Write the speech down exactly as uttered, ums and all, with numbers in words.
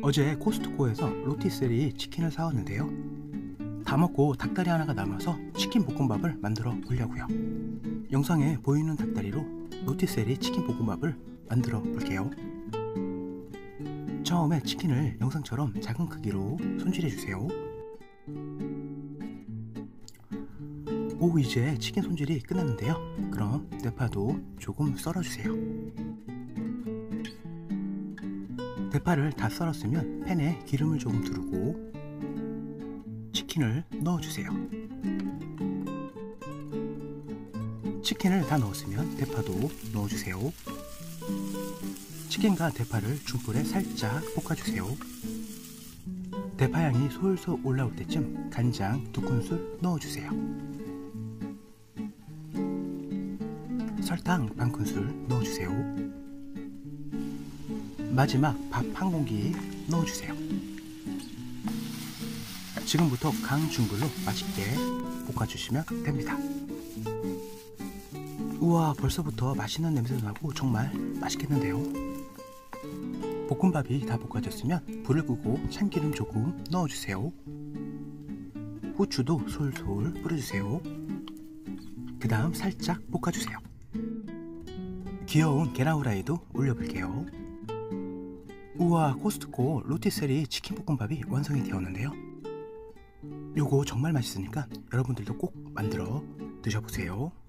어제 코스트코에서 로티세리 치킨을 사왔는데요. 다 먹고 닭다리 하나가 남아서 치킨 볶음밥을 만들어 보려고요. 영상에 보이는 닭다리로 로티세리 치킨 볶음밥을 만들어 볼게요. 처음에 치킨을 영상처럼 작은 크기로 손질해 주세요. 오후 이제 치킨 손질이 끝났는데요. 그럼 대파도 조금 썰어주세요. 대파를 다 썰었으면 팬에 기름을 조금 두르고 치킨을 넣어주세요. 치킨을 다 넣었으면 대파도 넣어주세요. 치킨과 대파를 중불에 살짝 볶아주세요. 대파향이 솔솔 올라올 때쯤 간장 두 큰술 넣어주세요. 설탕 반 큰술 넣어주세요. 마지막 밥 한 공기 넣어주세요. 지금부터 강중불로 맛있게 볶아주시면 됩니다. 우와, 벌써부터 맛있는 냄새도 나고 정말 맛있겠는데요. 볶음밥이 다 볶아졌으면 불을 끄고 참기름 조금 넣어주세요. 후추도 솔솔 뿌려주세요. 그 다음 살짝 볶아주세요. 귀여운 계란 후라이도 올려볼게요. 우와, 코스트코 로티세리 치킨 볶음밥이 완성이 되었는데요. 요거 정말 맛있으니까 여러분들도 꼭 만들어 드셔보세요.